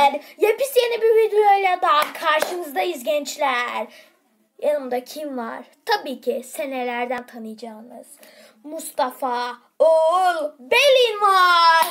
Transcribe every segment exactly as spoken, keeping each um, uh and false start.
Arkadaşlar yepyeni bir videoyla daha karşınızdayız gençler. Yanımda kim var? Tabii ki senelerden tanıyacağınız Mustafa Oğul Belin var.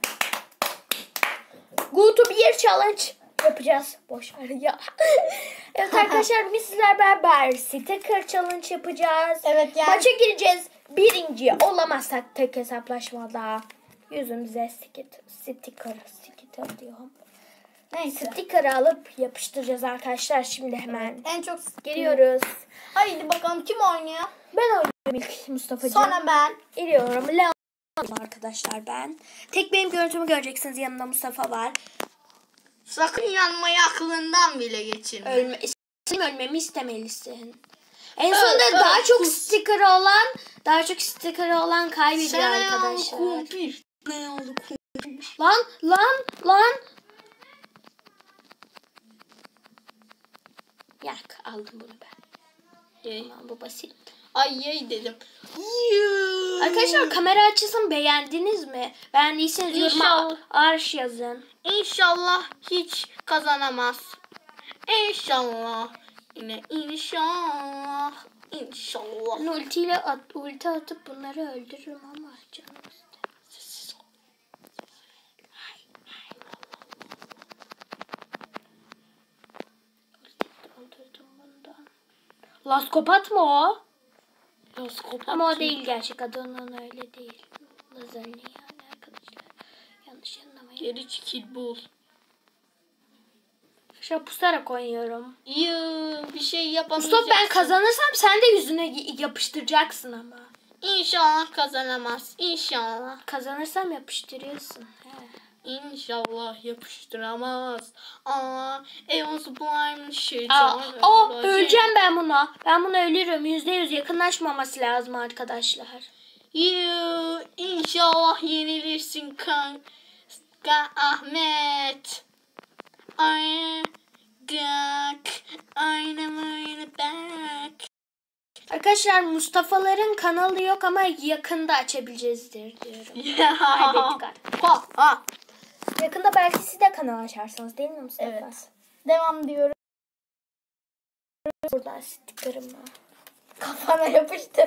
Go to beer challenge yapacağız. Boş ver ya. Evet arkadaşlar bugün sizler beraber sticker challenge yapacağız. Evet yani. Maça gireceğiz. Birinci olamazsak tek hesaplaşmada yüzümüze sticker, sticker, sticker diyorum. Neyse. Sticker'ı alıp yapıştıracağız arkadaşlar şimdi hemen. En çok Geliyoruz. Haydi bakalım kim oynuyor? Ben oynuyorum ilk Mustafa'cığım. Sonra ben. Geliyorum. Leon arkadaşlar ben. Tek benim görüntümü göreceksiniz. Yanımda Mustafa var. Sakın yanmayı aklından bile geçirme. Ölme, ölmemi istemelisin. En sonunda evet, daha evet. çok sticker olan, daha çok sticker olan kaybediyor arkadaşlar. Kumpir. Ne oldu kumpir? Lan lan lan. Yak aldım bunu ben. Ee, Tamam, bu basit. Ay yay dedim. Arkadaşlar kamera açısını beğendiniz mi? Beğendiyseniz yoruma İnşallah. arş yazın. İnşallah hiç kazanamaz. İnşallah. Yine inşallah. İnşallah. Ben ultiyle at, ulti atıp bunları öldürürüm ama canım istemez. Öldürdüm bundan. Laskopat mı o? Laskopat Ama o kim? değil gerçek adı onun öyle değil. Lazerli yani arkadaşlar. Yanlış anlamayın. Geri çekil bul. Şöyle pusarak oynuyorum. Yuh, bir şey yapamayacaksın. Stop, ben kazanırsam sen de yüzüne y- yapıştıracaksın ama. İnşallah kazanamaz. İnşallah. Kazanırsam yapıştırıyorsun. He. İnşallah yapıştıramaz. Aa, Eon Sublime şey. Aa, oh, öleceğim ben buna. Ben buna ölürüm. Yüzde yüz yakınlaşmaması lazım arkadaşlar. Yuh, inşallah yenilirsin kanka Ahmet. Ay, gak, aynı böyle bak. Arkadaşlar Mustafa'ların kanalı yok ama yakında açabileceğizdir diyorum. Kaybettik artık. Ha, ha. Yakında belki siz de kanal açarsınız değil mi Mustafa? Evet. Devam diyorum. Buradan sticker'ımı Kafana yapıştır.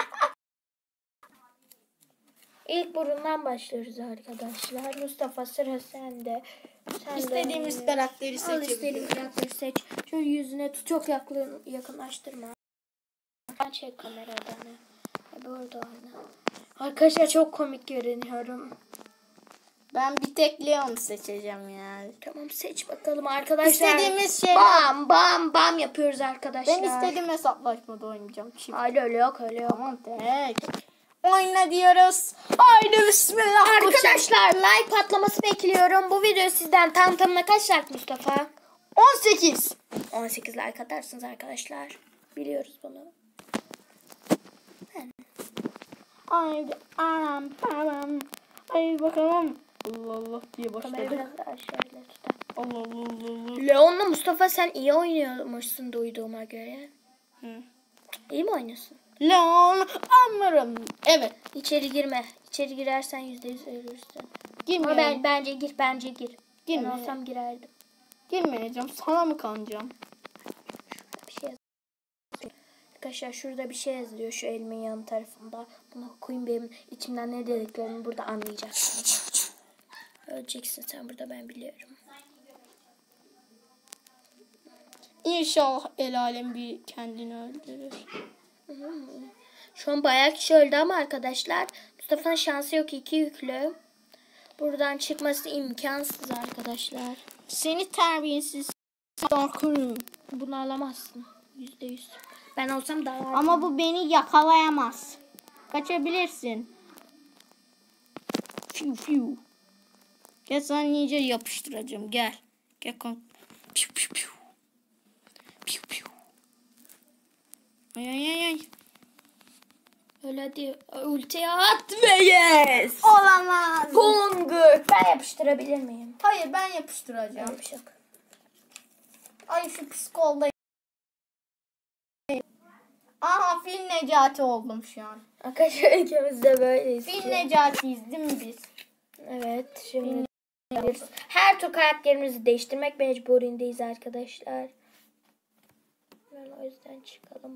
İlk burundan başlıyoruz arkadaşlar. Mustafa sıra sende. Sen İstediğimiz de karakteri al seçebiliriz. istediğin karakteri seç. Şöyle yüzüne tut. Çok yakın, yakınlaştırma. Çek kameradan. Burada oyna. Arkadaşlar çok komik görünüyorum. Ben bir tek Leon seçeceğim yani. Tamam seç bakalım arkadaşlar. İstediğimiz şey. Bam bam bam yapıyoruz arkadaşlar. Ben istediğim hesaplaşmada oynayacağım. Çift. Hayır öyle yok öyle yok. Tamam tek. Oyna diyoruz. Haydi bismillah. Arkadaşlar like patlaması bekliyorum. Bu video sizden tam tamına kaç like Mustafa? on sekiz. on sekiz like atarsınız arkadaşlar. Biliyoruz bunu. Ben. Haydi anam tamam. Ay bakalım. Allah Allah diye Kamerayı başladık. biraz daha şöyle tutar. Allah Allah Allah. Leon'la Mustafa sen iyi oynuyormuşsun duyduğuma göre. Hı. İyi mi oynuyorsun? Leon anlarım. Evet. İçeri girme. İçeri girersen yüzde yüz ölürsün. Ama Girmeyeceğim. ben, bence gir bence gir. Girme. Ben olsam girerdim. Girmeyeceğim. Sana mı kanacağım? Bir şey yazıyor. Arkadaşlar şurada bir şey yazıyor şu elimin yan tarafında. Bunu okuyun, benim içimden ne dediklerimi burada anlayacaksın. Öleceksin sen burada, ben biliyorum. İnşallah el alem bir kendini öldürür. Şu an bayağı kişi öldü ama arkadaşlar Mustafa'nın şansı yok, iki yüklü. Buradan çıkması imkansız arkadaşlar. Seni terbiyesiz korkuyorum. Bunu alamazsın. Yüzde yüz. Ben olsam daha var. Ama bu beni yakalayamaz. Kaçabilirsin. Fiu fiu. Gel sana iyice yapıştıracağım. Gel. Gel kanka. Piu piu piu. Piu piu. Ay ay ay ay. Öyle hadi ultiye at ve yes. Olamaz. Gongur. Ben yapıştırabilir miyim? Hayır ben yapıştıracağım. Yapışık. Ay şu psikolda. Aha Fil Necati oldum şu an. Arkadaşlar ikimiz de böyleyiz. Fil Necati'yiz değil mi biz? Evet. Şimdi her her tur karakterimizi değiştirmek mecburindeyiz arkadaşlar. Ben o yüzden çıkalım.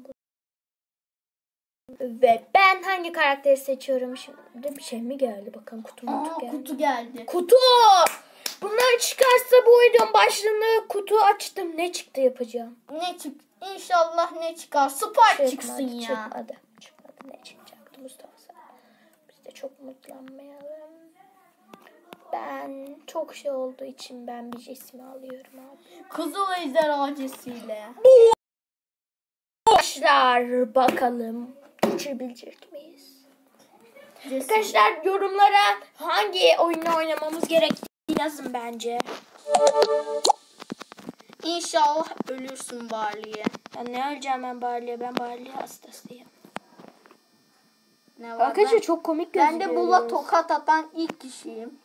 Ve ben hangi karakteri seçiyorum şimdi? Bir şey mi geldi? Bakın kutu Aa, mutu geldi. kutu geldi. Kutu! Bunlar çıkarsa bu videonun başlığını kutu açtım. Ne çıktı yapacağım? Ne çık? İnşallah ne çıkar? Süper Çıkmadı, çıksın ya. Çıkmadı. Çıkmadı. Ne çıkacaktı Mustafa sen? Biz de çok mutlanmayalım. Ben çok şey olduğu için ben bir cismi alıyorum abi. Kızıl ejderha acesiyle. Arkadaşlar bakalım geçebilecek miyiz? Cesi. Arkadaşlar yorumlara hangi oyunu oynamamız gerektiğini yazın bence. İnşallah ölürsün Barley'e. Ya ne öleceğim ben Barley'e? Ben Barley hastasıyım. Ne var? Arkadaşlar Ben, çok komik ben gözüküyor. de Bula tokat atan ilk kişiyim.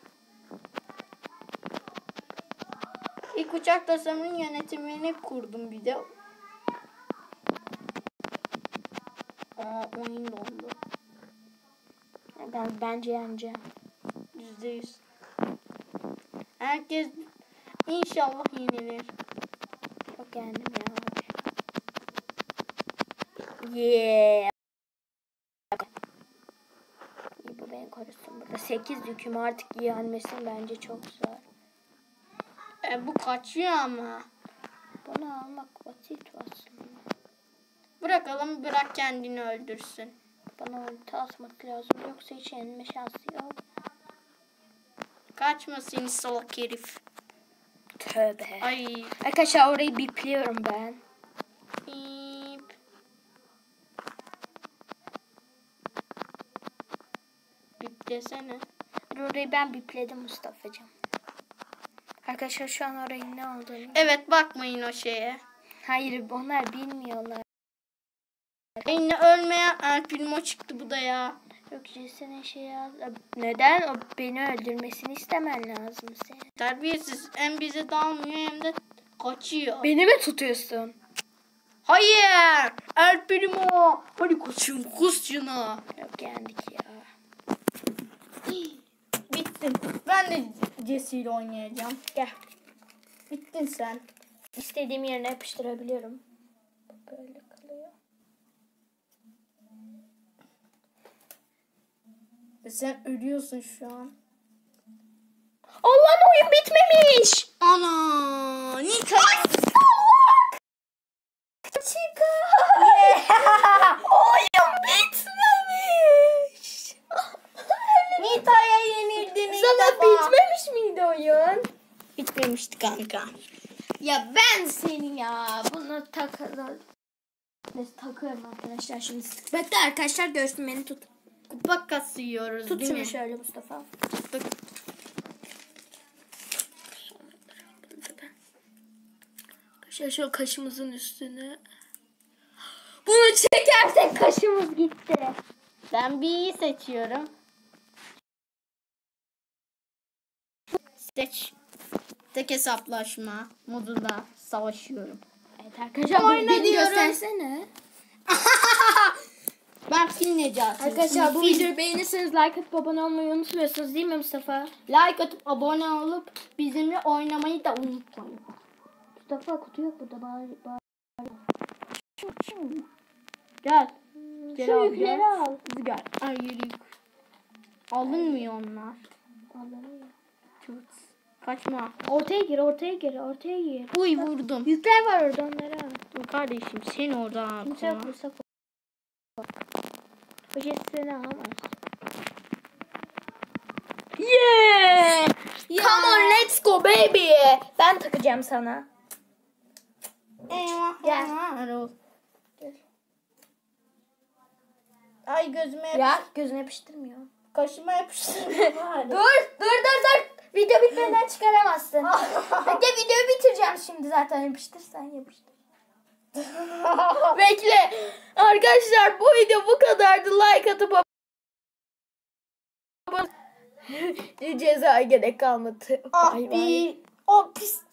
İlk uçak tasarımının yönetimini kurdum bir de. Aa, oyun dondu. Ben, bence yeneceğim. Yüzde yüz. Herkes inşallah yenilir. Çok yendim ya. Yeah. İyi bu beni korusun burada. sekiz yüküm artık yenmesin bence çok zor. E, bu kaçıyor ama. Bunu almak basit aslında. Bırakalım, bırak kendini öldürsün. Bana ulti atmak lazım. Yoksa hiç yenilme şansı yok. Kaçma seni salak herif. Tövbe. Ay. Arkadaşlar orayı bipliyorum ben. Bip. Bip desene. Orayı ben bipledim Mustafa'cığım. Arkadaşlar şu an orayı ne olduğunu. Evet, bakmayın o şeye. Hayır onlar bilmiyorlar. Yine ölmeyen El Primo çıktı bu da ya. Yok Jesse'nin şey yaz. Neden? O beni öldürmesini istemen lazım senin. Terbiyesiz. Hem bize dalmıyor hem de kaçıyor. Beni mi tutuyorsun? Hayır. El Primo. Hadi koşun, kus şuna. Yok yendik ya. Bittin. Ben de Jesse ile oynayacağım. Gel. Bittin sen. İstediğim yerine yapıştırabiliyorum. Böyle kalıyor. E sen ölüyorsun şu an. Allah'ım oyun bitmemiş. Ana. Nita. Chica. Yeah. Oyun bitmemiş. Nita'ya yenildin ilk Sana defa. bitmemiş miydi oyun? Bitmemişti kanka. Ya ben seni ya. Bunu takalım. Neyse takıyorum arkadaşlar şimdi. Bekle arkadaşlar görsün beni tut. Kupa kasıyoruz Tut değil şunu mi? şöyle Mustafa. Tuttuk. Arkadaşlar şu kaşımızın üstüne. Bunu çekersek kaşımız gitti. Ben B'yi seçiyorum. Seç. Tek hesaplaşma modunda savaşıyorum. Evet arkadaşlar Oyna beni diyorum. göstersene. Ben Fil Necati. Arkadaşlar bu Fil. videoyu beğenirseniz like atıp abone olmayı unutmuyorsunuz değil mi Mustafa? Like atıp abone olup bizimle oynamayı da unutmayın. Mustafa kutu yok burada bari. bari. Gel. Gel Şu abi, yükleri gel. al. Gel. Ay yürü. Alınmıyor onlar. Alınıyor. Tut. Kaçma. Ortaya gir ortaya gir ortaya gir. Uy vurdum. Yükler var orada onları al. Dur kardeşim sen oradan al. Kimse yok Mustafa. Hoşçakalın alamaz. Yeah! Come on let's go baby. Ben takacağım sana. Eyvah. Gel. Gel. Ay gözüme Ya gözüne yapıştırmıyor. kaşıma yapıştı. Dur dur dur dur. Video bitmeden çıkaramazsın. Bekle videoyu bitireceğim şimdi zaten yapıştırsan yapıştır. Bekle. Arkadaşlar bu video bu kadardı. Like atıp abone ceza gerek kalmadı. Ah Bay bay. bir o pis